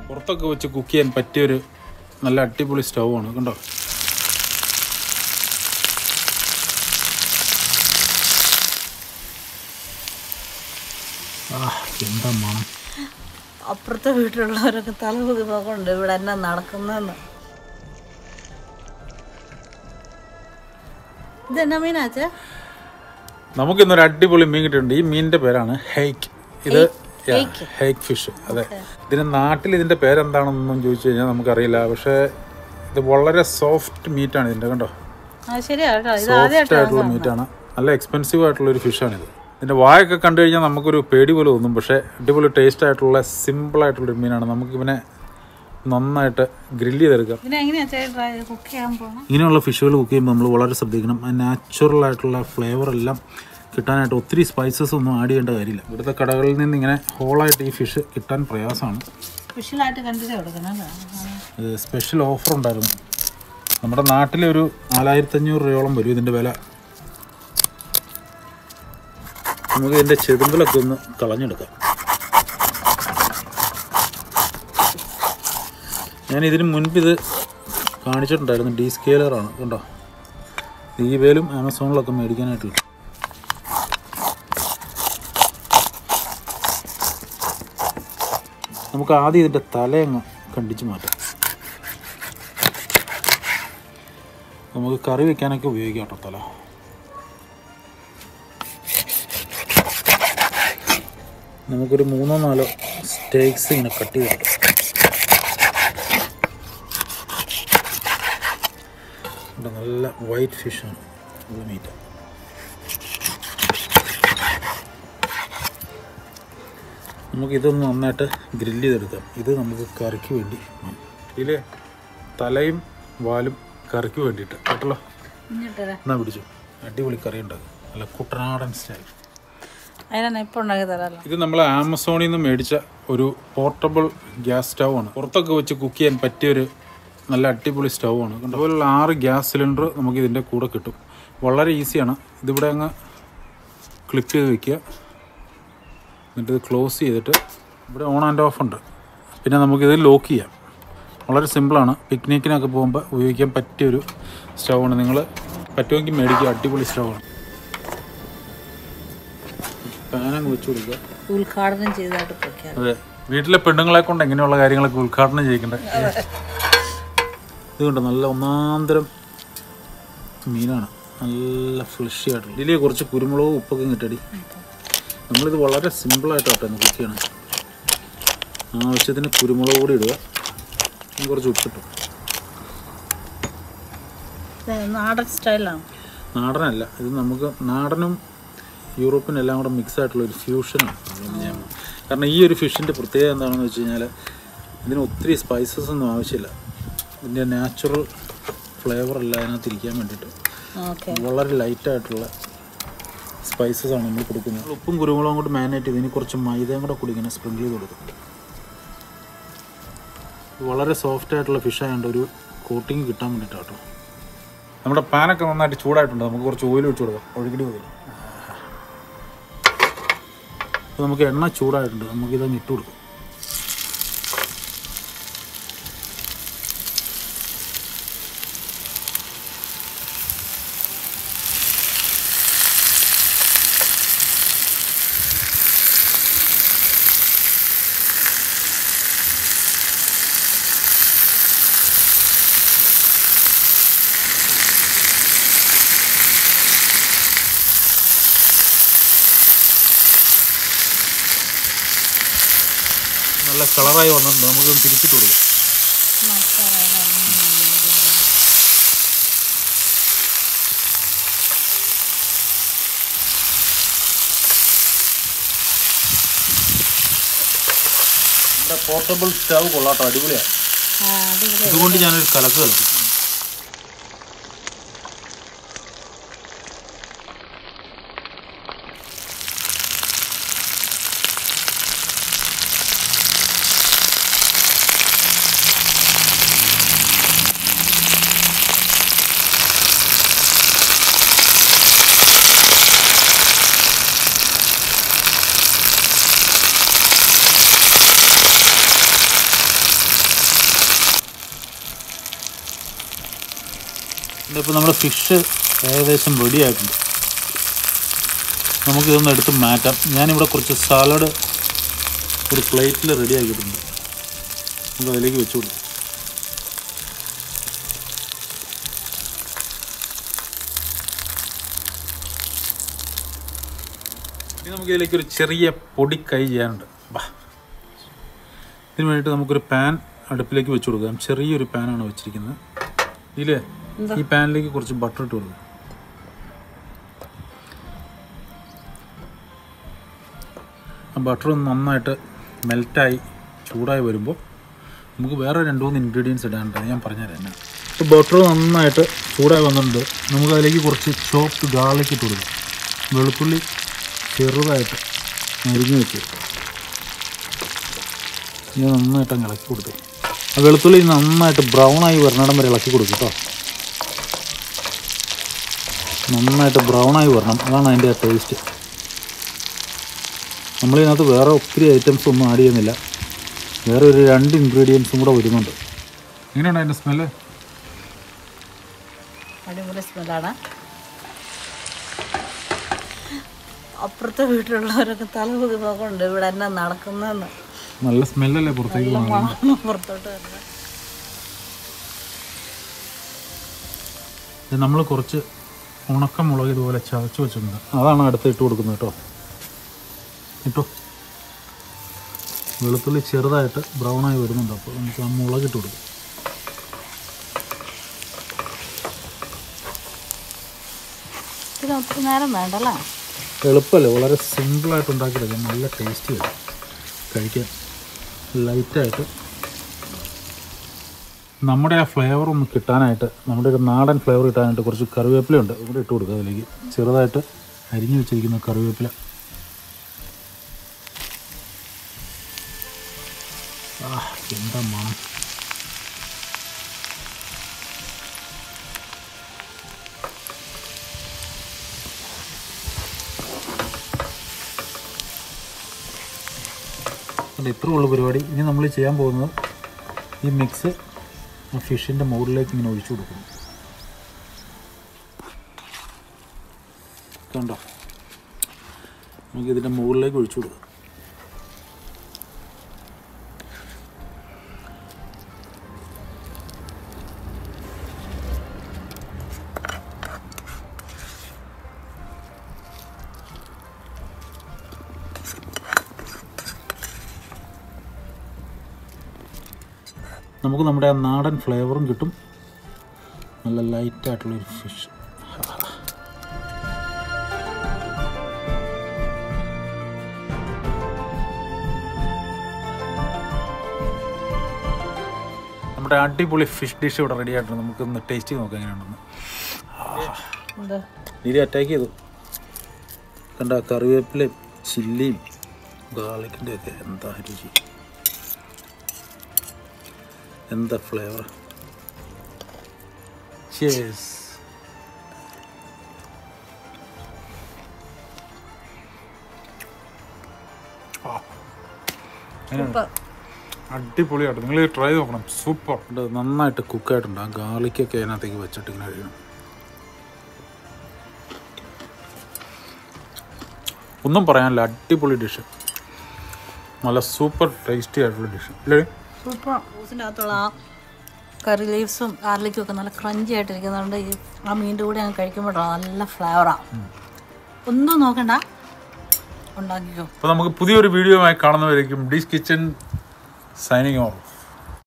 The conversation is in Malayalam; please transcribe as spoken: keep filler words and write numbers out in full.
പുറത്തൊക്കെ വെച്ച് കുക്ക് ചെയ്യാൻ പറ്റിയൊരു നല്ല അടിപൊളി സ്റ്റൗ ആണ് കണ്ടോ. ആ എന്താ മണം. അപ്പുറത്തെ വീട്ടിലുള്ളവരൊക്കെ തലകുതി പോകണ്ട് ഇവിടെ എന്നാ നടക്കുന്നെന്ന്. ഇതെന്നാ മീനാച്ചേ? നമുക്കിന്നൊരു അടിപൊളി മീൻ കിട്ടിയിട്ടുണ്ട്. ഈ മീനിന്റെ പേരാണ് ഹേക്ക്. ഇത് ഹേക്ക് ഫിഷ്. അതെ, ഇതിന് നാട്ടിൽ ഇതിന്റെ പേരെന്താണെന്നൊന്നും ചോദിച്ചു കഴിഞ്ഞാൽ നമുക്കറിയില്ല. പക്ഷേ ഇത് വളരെ സോഫ്റ്റ് മീറ്റാണ് ഇതിന്റെ. കണ്ടോ, സോഫ്റ്റ് ആയിട്ടുള്ള മീറ്റാണ്. നല്ല എക്സ്പെൻസീവ് ആയിട്ടുള്ള ഒരു ഫിഷാണിത്. ഇതിൻ്റെ വായൊക്കെ കണ്ടു കഴിഞ്ഞാൽ നമുക്കൊരു പേടി പോലെ തോന്നും. പക്ഷേ അടിപൊളി ടേസ്റ്റ് ആയിട്ടുള്ള സിമ്പിളായിട്ടുള്ളൊരു മീനാണ്. നമുക്കിവനെ നന്നായിട്ട് ഗ്രില്ല് ചെയ്തെടുക്കാം. ഇങ്ങനെയുള്ള ഫിഷുകൾ കുക്ക് ചെയ്യുമ്പോൾ നമ്മൾ വളരെ ശ്രദ്ധിക്കണം. ആ നാച്ചുറൽ ആയിട്ടുള്ള ഫ്ലേവർ എല്ലാം കിട്ടാനായിട്ട് ഒത്തിരി സ്പൈസസ് ഒന്നും ആഡ് ചെയ്യേണ്ട കാര്യമില്ല. ഇവിടുത്തെ കടകളിൽ നിന്ന് ഇങ്ങനെ ഹോളായിട്ട് ഈ ഫിഷ് കിട്ടാൻ പ്രയാസമാണ്. സ്പെഷ്യൽ ഓഫർ ഉണ്ടായിരുന്നു. നമ്മുടെ നാട്ടിലൊരു നാലായിരത്തി അഞ്ഞൂറ് രൂപയോളം വരും ഇതിൻ്റെ വില. നമുക്ക് ഇതിൻ്റെ ചെതുമ്പലൊക്കെ ഒന്ന് കളഞ്ഞെടുക്കാം. ഞാൻ ഇതിന് മുൻപ് ഇത് കാണിച്ചിട്ടുണ്ടായിരുന്നു. ഡി സ്കെയിലറാണ്. കണ്ടോ, ഈബേയിലും ആമസോണിലൊക്കെ മേടിക്കാനായിട്ടുള്ള. നമുക്ക് ആദ്യം ഇതിൻ്റെ തലയങ്ങ് കണ്ടിച്ച് മാറ്റാം. നമുക്ക് കറി വയ്ക്കാനൊക്കെ ഉപയോഗിക്കാം കേട്ടോ തല. നമുക്കൊരു മൂന്നോ നാലോ സ്റ്റേക്സ് ഇങ്ങനെ കട്ട് ചെയ്തെടുക്കാം. നല്ല വൈറ്റ് ഫിഷാണ്, നല്ല മീറ്റ്. നമുക്കിതൊന്ന് നന്നായിട്ട് ഗ്രില്ല് ചെയ്തെടുക്കാം. ഇത് നമുക്ക് കറിക്ക് വേണ്ടി. ഇതിൽ തലയും വാലും കറിക്ക് വേണ്ടിയിട്ട് കേട്ടല്ലോ. എന്നാ പിടിച്ചു, അടിപൊളി കറി ഉണ്ടാകും. നല്ല കുട്ടനാടൻ സ്റ്റൈൽ. ഇത് നമ്മൾ ആമസോണിൽ നിന്ന് മേടിച്ച ഒരു പോർട്ടബിൾ ഗ്യാസ് സ്റ്റൗ ആണ്. പുറത്തൊക്കെ വെച്ച് കുക്ക് ചെയ്യാൻ പറ്റിയൊരു നല്ല അടിപൊളി സ്റ്റൗ ആണ്. അതുപോലെ ആറ് ഗ്യാസ് സിലിണ്ടർ നമുക്ക് ഇതിൻ്റെ കൂടെ കിട്ടും. വളരെ ഈസിയാണ്. ഇതിവിടെ അങ്ങ് ക്ലിപ്പ് ചെയ്ത് വയ്ക്കുക. എന്നിട്ട് ഇത് ക്ലോസ് ചെയ്തിട്ട് ഇവിടെ ഓൺ ആൻഡ് ഓഫ് ഉണ്ട്. പിന്നെ നമുക്കിത് ലോക്ക് ചെയ്യാം. വളരെ സിമ്പിളാണ്. പിക്നിക്കിനൊക്കെ പോകുമ്പോൾ ഉപയോഗിക്കാൻ പറ്റിയൊരു സ്റ്റൗ ആണ്. നിങ്ങൾ പറ്റുമെങ്കിൽ മേടിക്കുക. അടിപൊളി സ്റ്റൗ ആണ്. പാനങ്ങ് വെച്ച് കൊടുക്കുക. ഉദ്ഘാടനം ചെയ്തായിട്ട്. അതെ, വീട്ടിലെ പെണ്ണുങ്ങളെ കൊണ്ട് എങ്ങനെയുള്ള കാര്യങ്ങളൊക്കെ ഉദ്ഘാടനം ചെയ്യിക്കണ്ടേ. ഇതുകൊണ്ട് നല്ല ഒന്നാന്തരം മീനാണ്. നല്ല ഫ്ലഷി ആയിട്ടുള്ള. ഇതിൽ കുറച്ച് കുരുമുളകും ഉപ്പൊക്കെ കിട്ടടി. നമ്മളിത് വളരെ സിമ്പിളായിട്ടാട്ടോ കുക്ക് ചെയ്യണം. ആവശ്യത്തിന് കുരുമുളക് കൂടി ഇടുക. കുറച്ച് ഉപ്പിട്ടു. നാടൻ സ്റ്റൈലാണ്. നാടനല്ല, ഇത് നമുക്ക് നാടനും യൂറോപ്പിനും എല്ലാം കൂടെ മിക്സ് ആയിട്ടുള്ള ഒരു ഫ്യൂഷനാണ്. കാരണം ഈ ഒരു ഫിഷിൻ്റെ പ്രത്യേകത എന്താണെന്ന് വെച്ച് കഴിഞ്ഞാൽ ഇതിന് ഒത്തിരി സ്പൈസസ് ഒന്നും ആവശ്യമില്ല. ഇതിൻ്റെ നാച്ചുറൽ ഫ്ലേവർ എല്ലാം അതിനകത്ത് ഇരിക്കാൻ വേണ്ടിയിട്ട് വളരെ ലൈറ്റായിട്ടുള്ള സ്പൈസസ് ആണ് നമ്മൾ കൊടുക്കുന്നത്. ഉപ്പും കുരുമുളകും കൊണ്ട് മാരിനേറ്റ് ചെയ്ത് ഇനി കുറച്ച് മൈദയും കൂടെ കൂടി ഇങ്ങനെ സ്പ്രിങ്കിൾ ചെയ്ത് കൊടുക്കും. വളരെ സോഫ്റ്റ് ആയിട്ടുള്ള ഫിഷ് ആയതുകൊണ്ട് ഒരു കോട്ടിങ് കിട്ടാൻ വേണ്ടിയിട്ടാട്ടോ. നമ്മുടെ പാനൊക്കെ നന്നായിട്ട് ചൂടായിട്ടുണ്ട്. നമുക്ക് കുറച്ച് ഓയിൽ ഒഴിച്ചു കൊടുക്കാം. ഒഴുകിടി ഓയിൽ. നമുക്ക് എണ്ണ ചൂടായിട്ടുണ്ട്. നമുക്കിതങ്ങ് ഇട്ട് കൊടുക്കാം. നല്ല കളറായി വന്നിട്ടുണ്ട്. നമുക്ക് തിരിച്ചിട്ട് കൊടുക്കാം. നമ്മുടെ പോർട്ടബിൾ സ്റ്റൗ കൊള്ളാട്ടോ, അടിപൊളിയാണ്. ഇതുകൊണ്ട് ഞാനൊരു കലക്ക് കളിക്കും. ഇപ്പോൾ നമ്മുടെ ഫിഷ് ഏകദേശം റെഡി ആയിട്ടുണ്ട്. നമുക്കിതൊന്ന് എടുത്ത് മാറ്റാം. ഞാനിവിടെ കുറച്ച് സാലഡ് ഒരു പ്ലേറ്റിൽ റെഡി ആക്കിയിട്ടുണ്ട്. നമുക്ക് അതിലേക്ക് വെച്ചു കൊടുക്കാം. ഇനി നമുക്കിതിലേക്ക് ഒരു ചെറിയ പൊടി കൈ ചെയ്യാനുണ്ട്. ബാ ഇതിന് വേണ്ടിയിട്ട് നമുക്കൊരു പാൻ അടുപ്പിലേക്ക് വെച്ച് കൊടുക്കാം. ചെറിയൊരു പാനാണ് വെച്ചിരിക്കുന്നത്. ഇതിൽ ഈ പാനിലേക്ക് കുറച്ച് ബട്ടർ ഇട്ട് കൊടുക്കാം. ആ ബട്ടർ നന്നായിട്ട് മെൽറ്റായി ചൂടായി വരുമ്പോൾ നമുക്ക് വേറെ രണ്ട് മൂന്ന് ഇൻഗ്രീഡിയൻസ് ഇടാനുണ്ട്. ഞാൻ പറഞ്ഞുതരാം എന്നാ. ഇപ്പോൾ ബട്ടർ നന്നായിട്ട് ചൂടായി വന്നിട്ടുണ്ട്. നമുക്ക് അതിലേക്ക് കുറച്ച് ചോപ്ഡ് ഗാർലിക് ഇട്ട് കൊടുക്കാം. വെളുത്തുള്ളി ചെറുതായിട്ട് അരിഞ്ഞ് വെച്ച് ഇത് നന്നായിട്ട് അങ്ങ് ഇളക്കി കൊടുത്തു. ആ വെളുത്തുള്ളി നന്നായിട്ട് ബ്രൗണായി വരണടം വരെ ഇളക്കി കൊടുക്കും കേട്ടോ. നന്നായിട്ട് ബ്രൗണായി വരണം, അതാണ് അതിൻ്റെ ടേസ്റ്റ്. നമ്മളിതിനകത്ത് വേറെ ഒത്തിരി ഐറ്റംസ് ഒന്നും ആഡ് ചെയ്യുന്നില്ല. വേറെ ഒരു രണ്ട് ഇൻഗ്രീഡിയൻസും കൂടെ വരുന്നുണ്ട്. എങ്ങനെയുണ്ട് അതിൻ്റെ സ്മെല്ല്? അടിപൊളി സ്മെല്ലാണ്. അപ്പുറത്തെ വീട്ടിലുള്ളവരൊക്കെ തലപൊക്കി നോക്കുന്നുണ്ട് ഇവിടെ എന്നാ നടക്കുന്നതെന്ന്. നല്ല സ്മെല്ലല്ലേ പുറത്തേക്ക് പുറത്തോട്ട് വരുന്നത്. നമ്മൾ കുറച്ച് ഉണക്കമുളക് ഇതുപോലെ ചതച്ച് വെച്ചിട്ടുണ്ട്. അതാണ് അടുത്ത് ഇട്ട് കൊടുക്കുന്നത് കേട്ടോ. ഇട്ടോ വെളുത്തുള്ളി ചെറുതായിട്ട് ബ്രൗണായി വരുന്നുണ്ട്. അപ്പോൾ നമുക്ക് ആ മുളക് ഇട്ട് കൊടുക്കും. ഇതിന് ഒത്തിരി നേരം വേണ്ടല്ലേ? എളുപ്പമല്ലേ, വളരെ സിമ്പിളായിട്ട് ഉണ്ടാക്കിയെടുക്കാം. നല്ല ടേസ്റ്റി വരും കഴിക്കാൻ. ലൈറ്റായിട്ട് നമ്മുടെ ആ ഫ്ലേവർ ഒന്ന് കിട്ടാനായിട്ട്, നമ്മുടെ ഒരു നാടൻ ഫ്ലേവർ കിട്ടാനായിട്ട് കുറച്ച് കറിവേപ്പിലയുണ്ട്, ഇവിടെ ഇട്ട് കൊടുക്കുക. അതിലേക്ക് ചെറുതായിട്ട് അരിഞ്ഞു വെച്ചിരിക്കുന്ന കറിവേപ്പില. ആ എന്താ മണം! അല്ല, ഇത്രേ ഉള്ളൂ പരിപാടി. ഇനി നമ്മൾ ചെയ്യാൻ പോകുന്നത് ഈ മിക്സ് ആ ഫിഷിൻ്റെ മുകളിലേക്ക് ഇങ്ങനെ ഒഴിച്ചു കൊടുക്കും. കണ്ടോ, നമുക്കിതിൻ്റെ മുകളിലേക്ക് ഒഴിച്ചു കൊടുക്കാം. നമുക്ക് നമ്മുടെ ആ നാടൻ ഫ്ലേവറും കിട്ടും. നല്ല ലൈറ്റായിട്ടുള്ളൊരു ഫിഷ്. നമ്മുടെ അടിപൊളി ഫിഷ് ഡിഷ് ഇവിടെ റെഡി ആയിട്ടുണ്ട്. നമുക്കൊന്ന് ടേസ്റ്റ് ചെയ്ത് നോക്കാം എങ്ങനെയുണ്ടെന്ന്. ഇത് അറ്റാക്ക് ചെയ്തു കണ്ട, കറിവേപ്പിലയും ചില്ലിയും ഗാർലിക്കിൻ്റെ ഒക്കെ എന്താ രുചി, എന്താ ഫ്ലേവർ. Cheers. അടിപൊളിയായിട്ട് നിങ്ങൾ ട്രൈ നോക്കണം. സൂപ്പർ. നന്നായിട്ട് കുക്കായിട്ടുണ്ട്. ആ ഗാർലിക്കൊക്കെ അതിനകത്തേക്ക് വെച്ചിട്ട് ഇങ്ങനെ കഴിയണം. ഒന്നും പറയാനില്ല, അടിപൊളി ഡിഷ്. നല്ല സൂപ്പർ ടേസ്റ്റി ആയിട്ടുള്ള ഡിഷ് അല്ലേ? സൂപ്പർ. റോസിൻ്റെ അകത്തുള്ള ആ കറി ലീവ്സും ഗാർലിക്കും ഒക്കെ നല്ല ക്രഞ്ചി ആയിട്ടിരിക്കുന്നുണ്ട്. ഈ ആ മീൻ്റെ കൂടെ അങ്ങ് കഴിക്കുമ്പോഴോ നല്ല ഫ്ലേവറാണ്. ഒന്നും നോക്കണ്ട, ഉണ്ടാക്കിക്കോ. അപ്പോൾ നമുക്ക് പുതിയൊരു വീഡിയോ ആയി കാണുന്നവരേക്കും ഡിഷ് കിച്ചൺ സൈനിങ് ഓഫ്.